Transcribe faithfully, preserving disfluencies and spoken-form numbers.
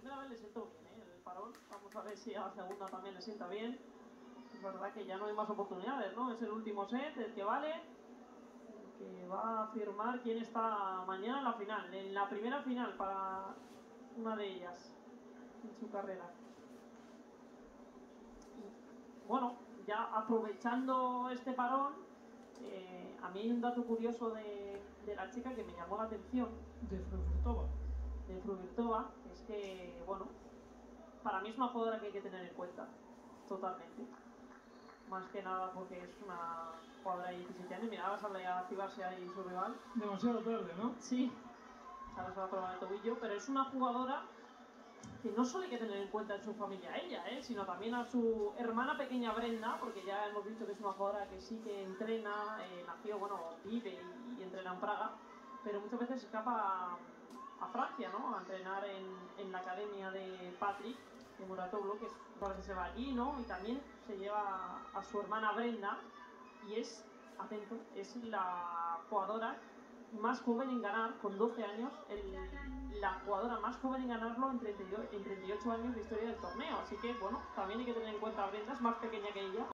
primera vez le siento bien, ¿eh? El parón. Vamos a ver si a la segunda también le sienta bien. Es verdad que ya no hay más oportunidades, ¿no? Es el último set, el que vale, el que va a afirmar quién está mañana en la final, en la primera final para una de ellas en su carrera. Y, bueno, ya aprovechando este parón, eh, a mí hay un dato curioso de, de la chica que me llamó la atención. De Fructova. De Fructova, es que, bueno, para mí es una jugadora que hay que tener en cuenta, totalmente. Más que nada porque es una jugadora de diecisiete años. Mira, ahora sale a activarse ahí su rival. Demasiado tarde, ¿no? Sí, ahora se va a probar el tobillo, pero es una jugadora que no solo hay que tener en cuenta en su familia a ella, ¿eh? Sino también a su hermana pequeña Brenda, porque ya hemos dicho que es una jugadora que sí que entrena, eh, nació, bueno, vive y, y entrena en Praga, pero muchas veces escapa a, a Francia, ¿no? A entrenar en, en la academia de Patrick, de Muratoglu, que es, a veces se va allí, ¿no? Y también se lleva a su hermana Brenda, y es, atento, es la jugadora más joven en ganar, con doce años, el, la jugadora más joven en ganarlo en treinta y ocho años de historia del torneo. Así que, bueno, también hay que tener en cuenta a Brenda, es más pequeña que ella.